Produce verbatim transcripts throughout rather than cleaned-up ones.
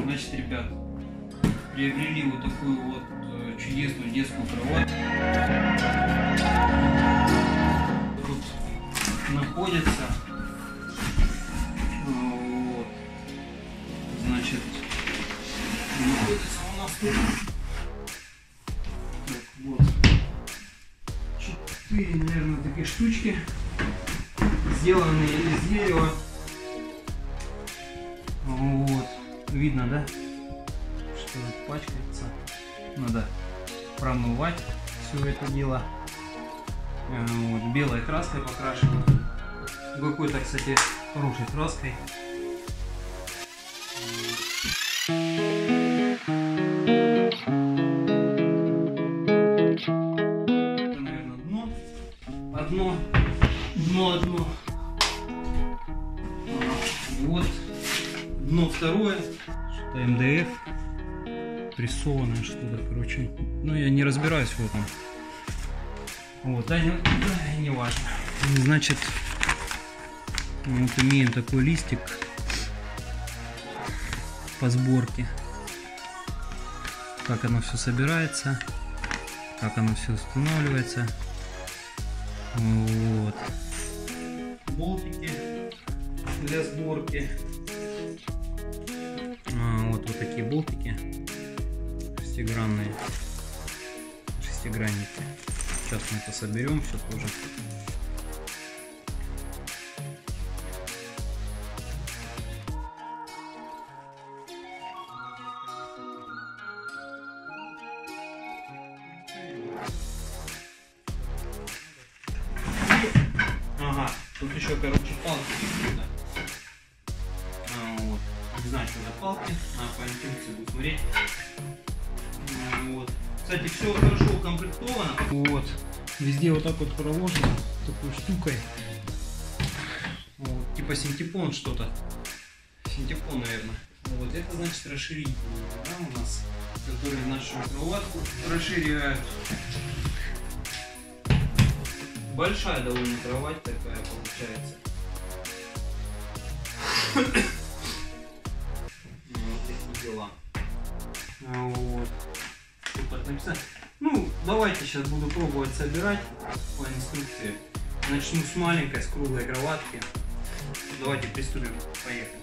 Значит, ребят, приобрели вот такую вот чудесную детскую кровать. Тут находится, вот, значит, находится у нас тут, так, вот, четыре, наверное, такие штучки, сделанные из дерева. Вот, видно, да, что пачкается. Надо промывать все это дело. Вот, белой краской покрашено. Какой-то, кстати, хорошей краской. Это, наверное, дно. Одно. Дно одно. Вот. Дно второе. Что-то эм дэ эф. Прессованное что-то, короче. Ну, я не разбираюсь в этом. Вот, да, не, да, не важно. Значит, вот имеем такой листик по сборке. Как оно все собирается, как оно все устанавливается. Вот. Болтики для сборки. А, вот, вот такие болтики. Шестигранные. Шестигранники. Сейчас мы это соберем все тоже. Ага, тут еще, короче, палки. А, вот. Не знаю, что за палки. А, по инструкции буду смотреть. Вот. Кстати, все хорошо укомплектовано. Вот. Везде вот так вот проложено такой штукой. Вот. Типа синтепон что-то. Синтепон, наверное. Вот. Это значит расширитель, да, у нас, который нашу кроватку расширяют. Большая довольно кровать такая получается. Вот такие дела. Вот. Ну, давайте сейчас буду пробовать собирать по инструкции. Начну с маленькой, с круглой кроватки. Давайте приступим. Поехали.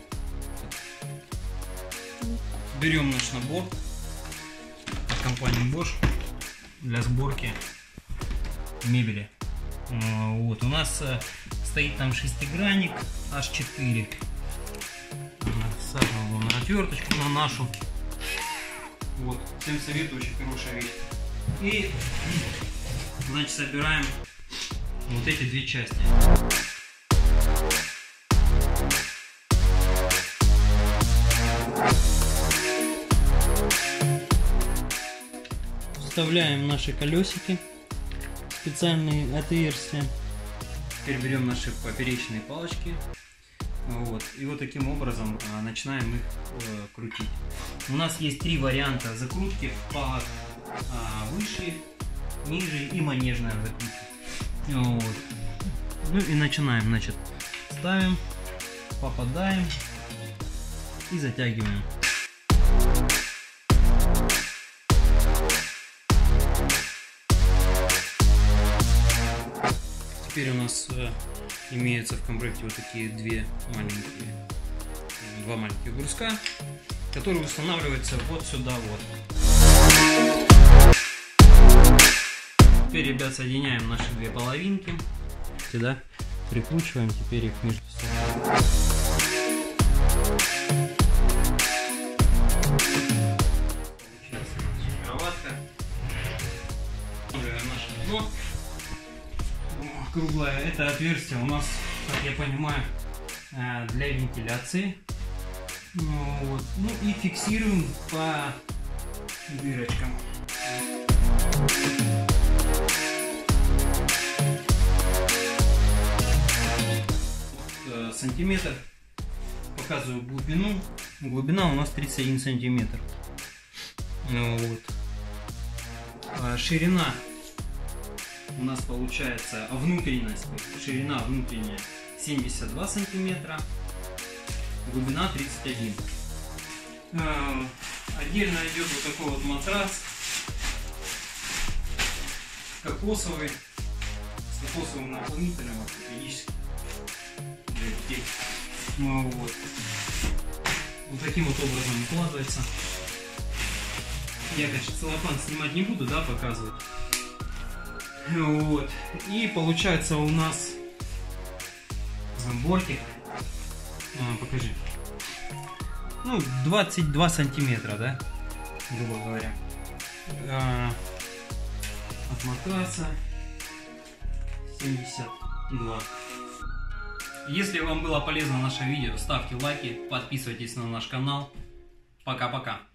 Берем наш набор от компании Bosch для сборки мебели. Вот, у нас стоит там шестигранник аш четыре. Саживаем на отверточку на нашу. Вот, всем советую, очень хорошая вещь. И, значит, собираем вот эти две части. Вставляем наши колесики, специальные отверстия. Теперь берем наши поперечные палочки. Вот. И вот таким образом а, начинаем их э, крутить. У нас есть три варианта закрутки: по а, выше, ниже и манежная закрутка. Вот. Ну и начинаем. Значит, ставим, попадаем и затягиваем. Теперь у нас э, имеются в комплекте вот такие две маленькие, два маленьких бруска, которые устанавливаются вот сюда вот. Теперь, ребят, соединяем наши две половинки. Сюда прикручиваем теперь их между собой. Кроватка. Наше дно. Круглое. Это отверстие у нас, как я понимаю, для вентиляции. Вот. Ну и фиксируем по дырочкам. Вот, сантиметр. Показываю глубину. Глубина у нас тридцать один сантиметр. Вот. А ширина у нас получается, а внутренность, ширина внутренняя семьдесят два сантиметра, глубина тридцать один. А, отдельно идет вот такой вот матрас. Кокосовый. С кокосовым наполнителем. Периодически. Для детей. Ну, вот. Вот таким вот образом укладывается. Я, конечно, целлофан снимать не буду, да, показывать. Вот. И получается у нас бортик. А, покажи. Ну, двадцать два сантиметра, да, грубо говоря. А, от матраса семьдесят два. Если вам было полезно наше видео, ставьте лайки, подписывайтесь на наш канал. Пока-пока.